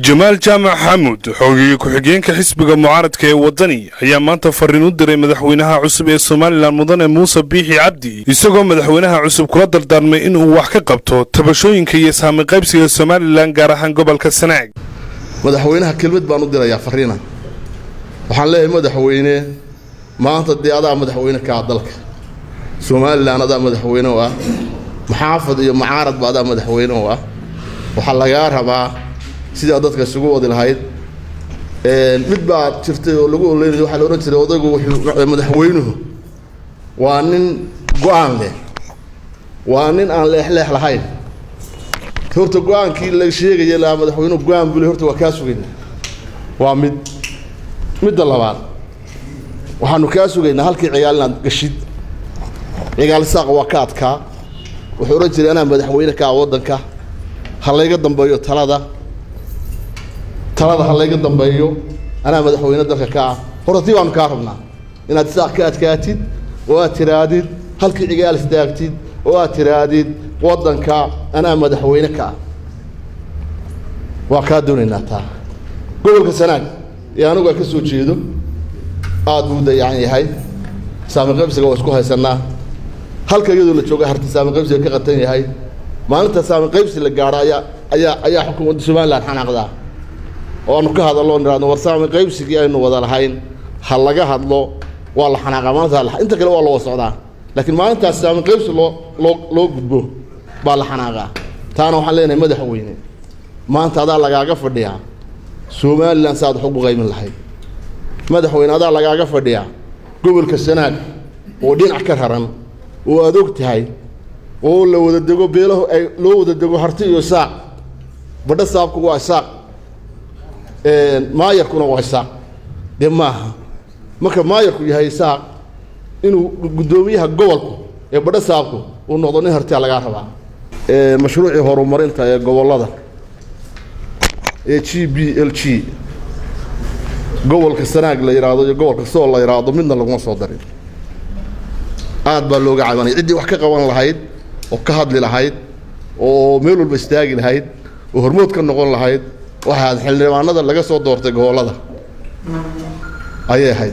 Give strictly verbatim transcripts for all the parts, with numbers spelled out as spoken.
جمال جامع حمود حوغي ku-xigeenka xisbiga mucaaradka ee Wadani ayaa maanta fariin u diray madaxweynaha cusub ee Soomaaliland mudane Muuse Biixi Cabdi isagoo madaxweynaha cusub kula dardaarmay in uu wax ka qabto tabashooyinka iyo saami qaybsiga Soomaaliland gaar ahaan gobolka Sanaag. madaxweynaha kelmad baan u dirayaa fariina waxaan leeyahay madaxweyne maanta diyaada madaxweyne ka dalka Soomaaliland ada madaxweyne waa maxaafad iyo mucaarad baada madaxweyne waa waxa laga rabaa sida dadka isugu wadi lahayd ee mid baa jirtay oo lagu oleeyay waxa la oran jiray odaygu wuxuu madaxweynuhu waa nin go'aan leh waa nin aan leexleex lahayn horta go'aankii la sheegay la madaxweynuhu go'aan buu horta waa ka sugaynaa waa mid mid labaad waxaanu ka sugaynaa halkii ciyaalna gashid ciyaal saaq waa ka adka wuxuu oran jiray anaa madaxweyne ka wadanka halayga dambeeyo talada talada halayga dambeeyo ana madaxweyne dalka ka hortii waan ka rabnaa inaad saaq ka adkaatid oo aad tiraadid halkii ciyaal istaagtid oo aad tiraadid wadanka ana madaxweyne ka waa ka doonaynaa taa gobolka Sanaag ee anigu ka soo jeedo aad buu dayacan yahay saami qaybsiga waa isku haysanaa halka iyadoo la jooga harti saami qaybsiga ka qatan yahay maalinta saami qaybsi la gaaraya ayaa ayaa xukuumadda Soomaaliland xanaaqda oo aanu ka hadalno niraadno war saami qaybsigii aynu wada lahayn hal laga hadlo waa la xanaaqa maanta inta kale waa loo socdaa laakiin maalinta saami qaybsi loo loo gudbo baa la xanaaqa taana waxaan leenahay madaxweyne maanta adaa lagaaga fadhiyaa Soomaaliland saad xog u qaymin lahayd madaxweyne adaa lagaaga fadhiyaa gobolka Sanaag oo dhinac ka raran oo aad og tahay oo la wada dego beelaha ay loo wada dego harti iyo saaq badda saabku waa saaq ee maayarkuna waa saaq deemaha marka maayarku yahay saaq inuu gudoomiyaha gobolku ee badda saabku uu noqdo nin harti laga rabaa ee mashruuci horumarinta ee gobolada ee G B L G gobolka Sanaag la yiraahdo iyo gobolka Sool la yiraahdo midna lagu soo darin aad baa looga cabanay cidii wax ka qaban lahayd oo ka hadli lahayd oo meel walba istaagi lahayd oo hormood ka noqon lahayd waxa xildhibaanada laga soo doortay gobolada ayay ahayd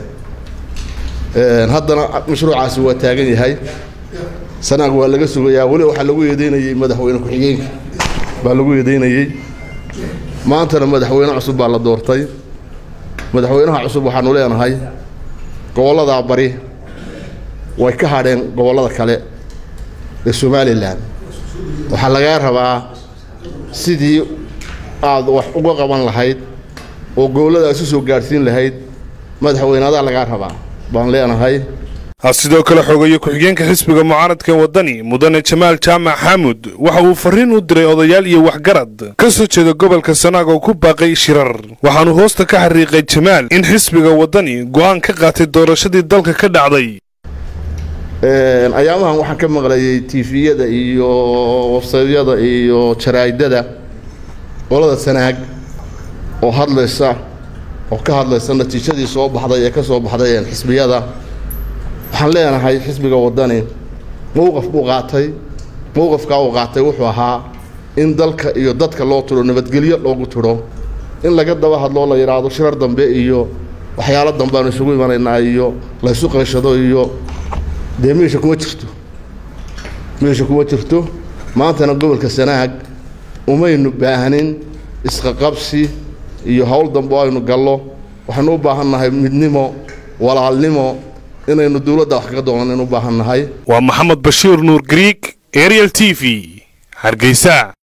ee haddana mashruucaasi waa taagan yahay Sanaag waa laga sugayaa wali waxa lagu yeedeynayay madaxweyne ku-xigeenka baa lagu yeedeynayay maanta madaxweyne cusub baa la doortay madaxweynaha cusub waxaanu leenahay gobolada bari way ka hadheen gobolada kale ee Soomaaliland waxa laga rabaa sidii aad wax uga qaban lahayd oo goboladaas soo gaarsiin lahayd madaxweynaha laga rabaa baan leenahay sidoo kale xogayo ku-xigeenka xisbiga mucaaradka ee Wadani mudane Jamaal Jaamac Xamuud waxa uu fariin u diray odayaal iyo waxgarad ka soo jeeda gobolka Sanaag oo ku baaqay shirar waxaanu hoosta ka xariiqay Jamaal in xisbiga Wadani go'aan ka qaatay doorashadii dalka ka dhacday ee ayaamahan waxaan ka maqlayay T V-yada iyo website-yada iyo jaraa'idada gobolada Sanaag oo hadlaysa oo ka hadlaysa natiijadii soo baxday ee ka soo baxday xisbiyada waxaan leenahay xisbiga Wadani mowqif uu qaatay mowqifka uu qaatay wuxuu ahaa in dalka iyo dadka loo tiro nabadgelyo loogu tiro in laga daba hadlo la yiraahdo shirar dambe iyo waxyaalo dambe aan isugu imanaynaa iyo la isu qeeshado iyo deemeesha kuma jirto meesha kuma jirto maanta gobolka Sanaag umaynu baahanin isqa qabsi iyo hawl dambe aynu gallo waxaanu u baahannahay midnimo walaalnimo inaynu dawladda wax ka doonan inuu baahannahay waa Maxamed Bashiir Nuur Greek Ariel T V Hargeysa.